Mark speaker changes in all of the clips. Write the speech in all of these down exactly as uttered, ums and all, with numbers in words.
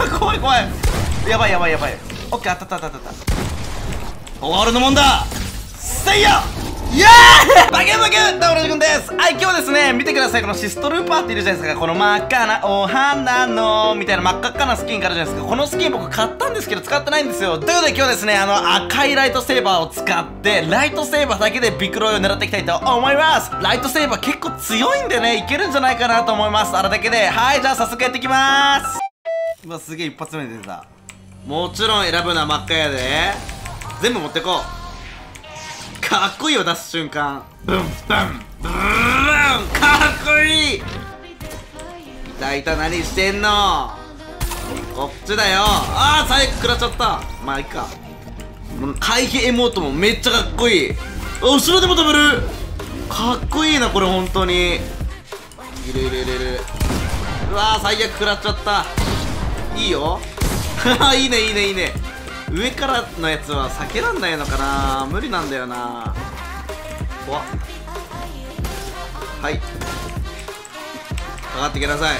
Speaker 1: 怖い怖い。やばいやばいやばい。オッケー、当たった当たった当たった。俺のもんだ。せいやイエーイバキュンバキュン、ダブルジ君です。はい、今日はですね、見てください。このシストルーパーっているじゃないですか。この真っ赤なお花のみたいな真っ赤っかなスキンがあるじゃないですか。このスキン僕買ったんですけど使ってないんですよ。ということで今日はですね、あの赤いライトセーバーを使ってライトセーバーだけでビクロイを狙っていきたいと思います。ライトセーバー結構強いんでね、いけるんじゃないかなと思います。あれだけで、はい、じゃあ早速やっていきまーす。うわ、すげえ一発目で出た。もちろん選ぶのは真っ赤やで。全部持ってこう。かっこいいよ、出す瞬間。ブンブンブーン、かっこいい。いたいた、何してんの。こっちだよ。ああ、最悪食らっちゃった。まあいいか。回避エモートもめっちゃかっこいい。後ろでも食べる。かっこいいなこれ本当に。いるいるいるいる。うわー、最悪食らっちゃった。いいよ。いいねいいねいいね。上からのやつは避けらんないのかな。無理なんだよな。怖っ。はい、かかってきなさい。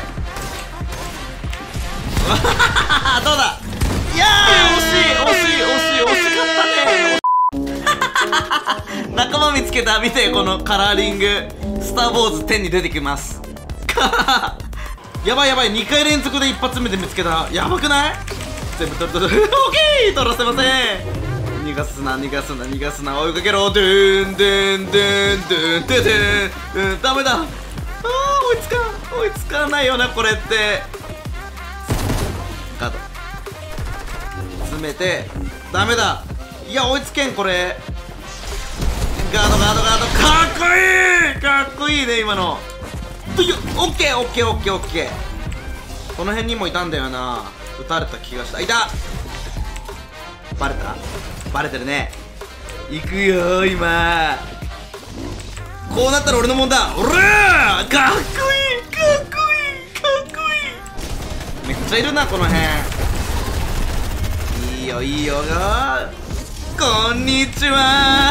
Speaker 1: どうだ。いやー、惜しい惜しい惜しい惜しかったね。仲間見つけた。見て、このカラーリングスター・ウォーズじゅうに出てきます。やばいやばい、にかい連続で一発目で見つけた。やばくない。全部取る取る。オッケー、取らせません。逃がすな逃がすな逃がすな。追いかけろ。ドゥンドゥンドゥンドゥンドゥンドゥン。ダメだ。あー、追いつかん追いつかないよなこれって。ガード詰めて。ダメだ。いや追いつけんこれ。ガードガードガード。かっこいいかっこいいね今の。オッケーオッケーオッケーオッケー。この辺にもいたんだよな。撃たれた気がした。いた。バレた。バレてるね。行くよー今。こうなったら俺のもんだ。おらー、かっこいいかっこいいかっこいい。めっちゃいるなこの辺。いいよいいよが。こんにちは。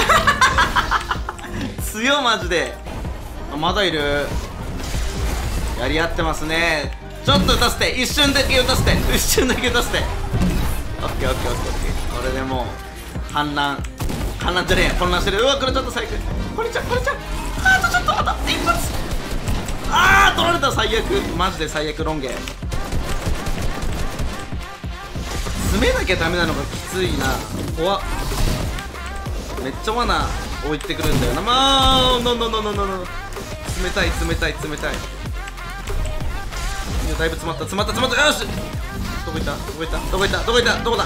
Speaker 1: 強マジで。あ、まだいる。やり合ってますね。ちょっと打たせて、一瞬だけ打たせて、一瞬だけ打たせて。オッケーオッケーオッケーオッケー。これでもう反乱反乱じゃねえ、混乱してる。うわ、これちょっと最悪。これちゃこれちゃあとちょっと、あと一発。あー、取られた。最悪、マジで最悪。ロン毛詰めなきゃダメなのがきついな。怖っ。めっちゃ罠置いてくるんだよな。まあノンノンノンノンノンノン。冷たい冷たい冷たい。だいぶ詰まった詰まった詰まった。よし、どこ行ったどこ行ったどこ行ったどこ行ったどこだ。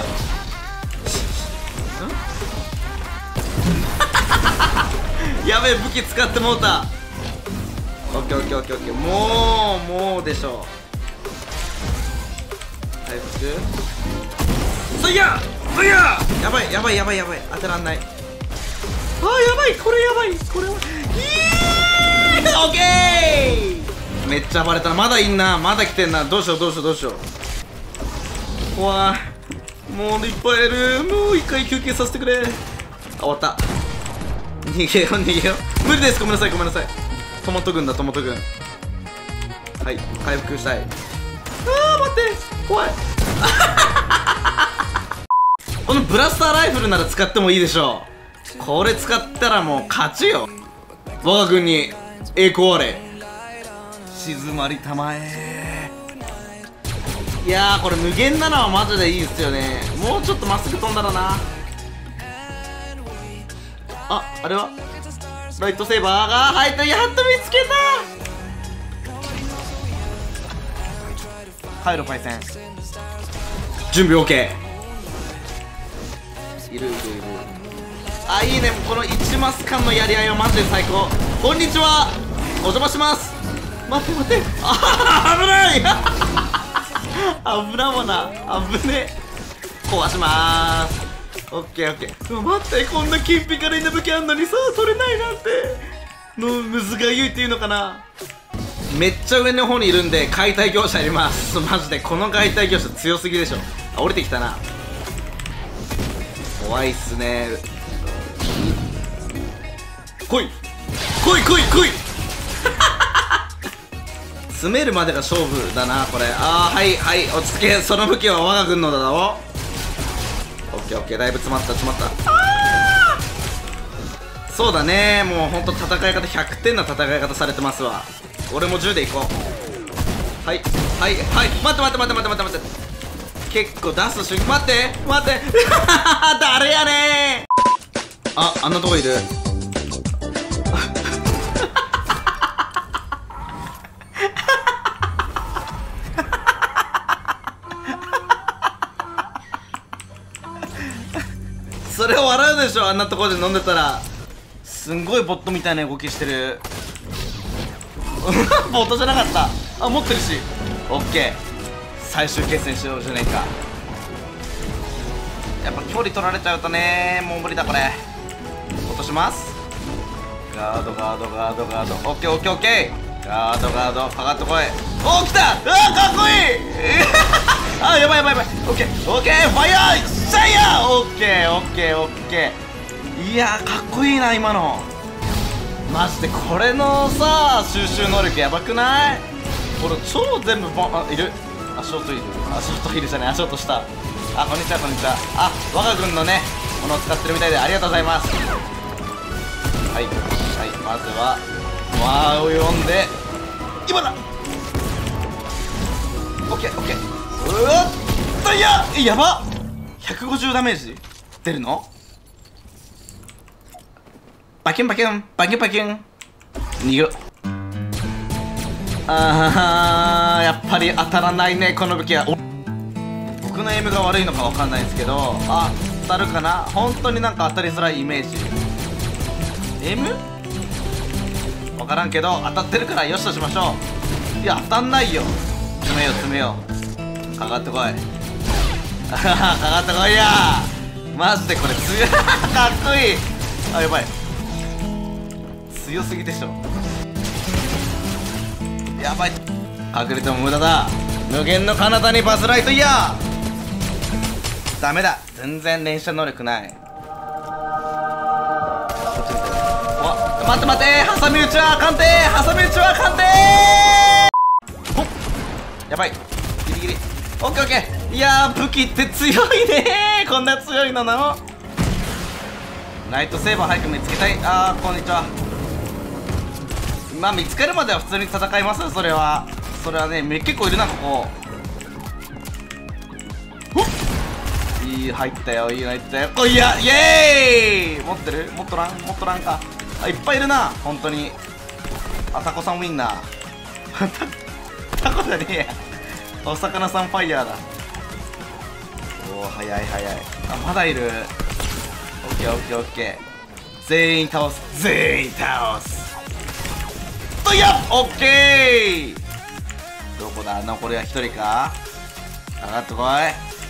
Speaker 1: やべえ、武器使ってもうた。オッケーオッケーオッケーオッケー。もうもうでしょう。回復。そいやそいや。やばいやばいやばいやばい。当てらんない。あー、やばいこれやばいこれは。イエーイ。オッケー。めっちゃ暴れたな。まだいんな。まだ来てんな。どうしようどうしようどうしよう。怖い。もういっぱいいる。もう一回休憩させてくれ。あ、終わった。逃げよう逃げよう。無理です。ごめんなさいごめんなさい。トマト軍だトマト軍。はい、回復したい。あー、待って怖い。このブラスターライフルなら使ってもいいでしょう。これ使ったらもう勝ちよ。我が軍に栄光あれ。静まりたまえ。いやー、これ無限なのはマジでいいっすよね。もうちょっとまっすぐ飛んだらな。あ、あれはライトセーバーが入った。やっと見つけた。帰るパイセン。準備 OK。 いるいるいる。あ、いいね。このいちマス間のやり合いはマジで最高。こんにちは、お邪魔します。待って待って。あ、危ない。危なもな。危ねえ。壊しまーす。オッケーオッケー。うわ、待って、こんな金ピカリンな武器あんのにさ、取れないなんて。のむずがゆいっていうのかな。めっちゃ上の方にいるんで解体業者いります。マジでこの解体業者強すぎでしょ。あ、降りてきたな。怖いっすね。来い来い来い来い。 詰めるまでが勝負だなこれ。ああはいはい、落ち着け。その武器は我が軍のだろ。オッケーオッケー、だいぶ詰まった詰まった。あーそうだね、もうほんと戦い方ひゃくてんな戦い方されてますわ。俺もじゅうでいこう。はいはいはい、待って待って待って待って待って待って、結構出す瞬間、待って待って誰やねん。あ、あんなとこいるそれを笑うでしょ、あんなところで飲んでたら。すんごいボットみたいな動きしてるボットじゃなかった。あ、持ってるし。オッケー、最終決戦しようじゃねえか。やっぱ距離取られちゃうとね、もう無理だこれ。落とします。ガードガードガードガード、オッケーオッケーオッケー、ガードガードかかってこい。おー来た、うわーかっこいいあ、やばいやばいやばい。オッケーオッケー、ファイヤーシャイヤー。オッケーオッケーオッケー。いやーかっこいいな今の。マジでこれのさ収集能力やばくない？これ超全部ボン、あ、いる。足音いる。足音いるじゃない、足音した。あ、こんにちはこんにちは。あ、我が軍のねものを使ってるみたいでありがとうございます。はいはい、まずは和を読んで今だ。オッケーオッケー。うわっと、いややばっ、ひゃくごじゅうダメージ出るの。バキュンバキュンバキュンバキュン、逃げろ。あーやっぱり当たらないねこの武器は。僕のエイムが悪いのかわかんないですけど、あ、当たるかな。本当になんか当たりづらいイメージ。エイムわからんけど当たってるからよしとしましょう。いや当たんないよ。詰めよう詰めよう、かかってこいかかってこいや。マジでこれ強いかっこいい。あ、やばい、強すぎでしょ。やばい、隠れても無駄だ。無限の彼方にバズライトイヤー。ダメだ、全然連射能力ない。お、待って待って、挟み撃ちは鑑定、挟み撃ちは鑑定。ほっ、やばい、ギリギリ。オッケーオッケー。いやー武器って強いねー、こんな強いのなの。ナイトセーバー早く見つけたい。あーこんにちは。まあ見つかるまでは普通に戦いますよ。それはそれはね、結構いるなここ。いい入ったよ、いいの入ったよ。おいや、イエーイ。持ってる、持っとらん、持っとらんか。あ、いっぱいいるな本当に。あ、タコさんウィンナータコじゃねえや、お魚さんファイヤーだ。おお、早い早い。あ、まだいる。オッケーオッケーオッケー。全員倒す、全員倒す。といや、オッケー。どこだ、残りはひとりか。上がってこい。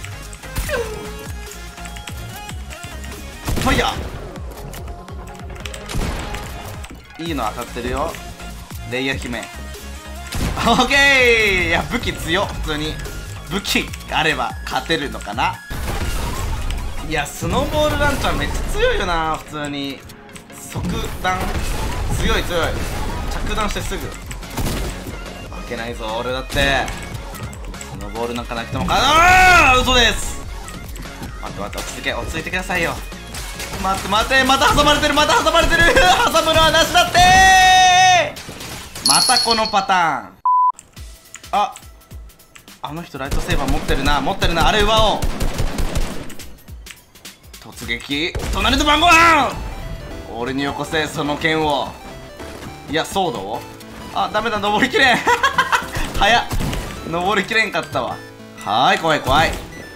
Speaker 1: ファイヤー。いいの当たってるよ、レイヤー姫。オッケー。いや武器強っ、普通に武器あれば勝てるのかな。いやスノーボールランチャーめっちゃ強いよな。普通に即弾強い強い。着弾してすぐ負けないぞ俺だって。スノーボールなんかなくてもか。ああ嘘です。待って待って、落ち着け、落ち着いてくださいよ。待って待って、また挟まれてる、また挟まれてる挟むのはなしだってー。またこのパターン。あ、あの人ライトセーバー持ってるな、持ってるな。あれ奪おう。突撃、隣の番号は俺によこせその剣を。いやソードを、あ、ダメだ、登りきれん早っ、登りきれんかったわ。はーい、怖い怖い。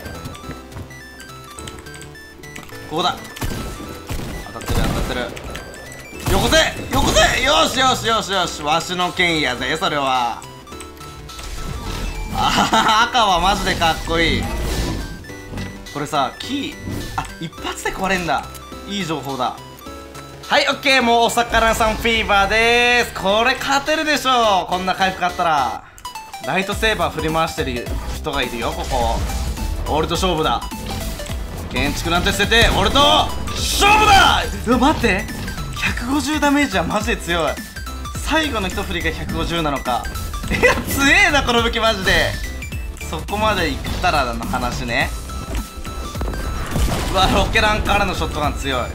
Speaker 1: ここだ。当たってる当たってる。よこせよこせ。よしよしよしよし、わしの剣やぜそれは。あ赤はマジでかっこいい。これさキー、あ、一発で壊れんだ。いい情報だ。はい、オッケー。もうお魚さんフィーバーでーす。これ勝てるでしょ、こんな回復あったら。ライトセーバー振り回してる人がいるよここ。俺と勝負だ。建築なんて捨てて俺と勝負だ。うわ待って、ひゃくごじゅうダメージはマジで強い。最後の一振りがひゃくごじゅうなのか。 いや強えなこの武器マジで。そこまで行ったらの話ね。うわロケランからのショットガン強い。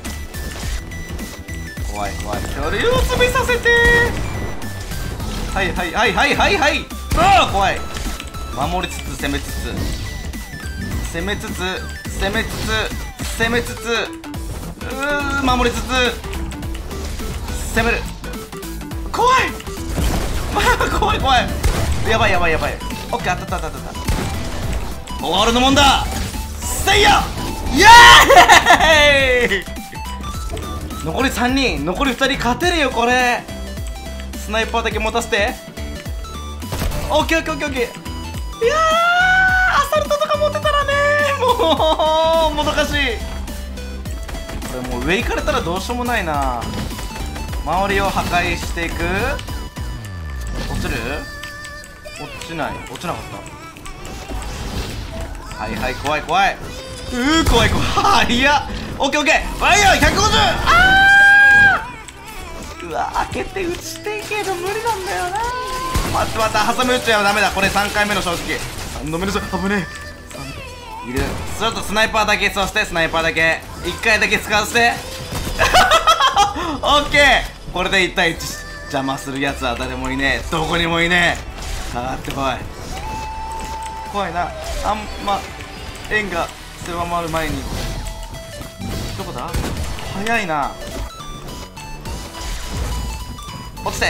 Speaker 1: 怖い怖い。距離を詰めさせて。はいはいはいはいはいはい。ああ怖い。守りつつ攻めつつ攻めつつ攻めつつ攻めつつうー守りつつ攻める。怖い怖い怖い。やばいやばいやばい。オッケー、あったあったあったあった。終わるのもんだ。せいやイエーイ残りさんにん、残りふたり勝てるよこれ。スナイパーだけ持たせて。オッケーオッケーオッケーオッケー。いやーアサルトとか持ってたらねもうもどかしい。これもう上行かれたらどうしようもないな。周りを破壊していく。落ちる？落ちない。落ちなかった。はいはい怖い怖い。うー怖い怖い。いやオッケーオッケー。ファイヤーひゃくごじゅう。あーうわ開けて撃ちていけど無理なんだよな。待って待って、ハサミ撃っちゃダメだ。これさんかいめの正直。さんどめの正直。危ねえ。いる。ちょっとスナイパーだけそうして。スナイパーだけいっかいだけ使わせてオッケー。これでいちたいいち。邪魔するやつは誰もいねえ。どこにもいねえ。かかってこい。怖いな。あんま円が狭まる前に。どこだ。早いな。落ちて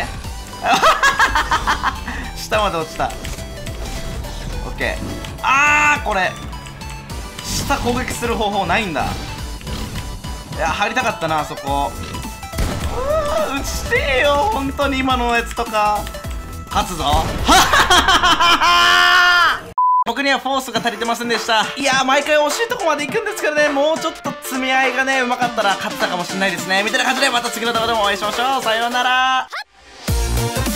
Speaker 1: 下まで落ちた。オッケー。あーこれ下攻撃する方法ないんだ。いや入りたかったなあそこ。うわ打ちてえよ本当に今のやつとか。勝つぞ僕にはフォースが足りてませんでした。いやー毎回惜しいとこまで行くんですけどね、もうちょっと積み合いがねうまかったら勝ったかもしれないですね。みたいな感じでまた次の動画でもお会いしましょう。さようなら。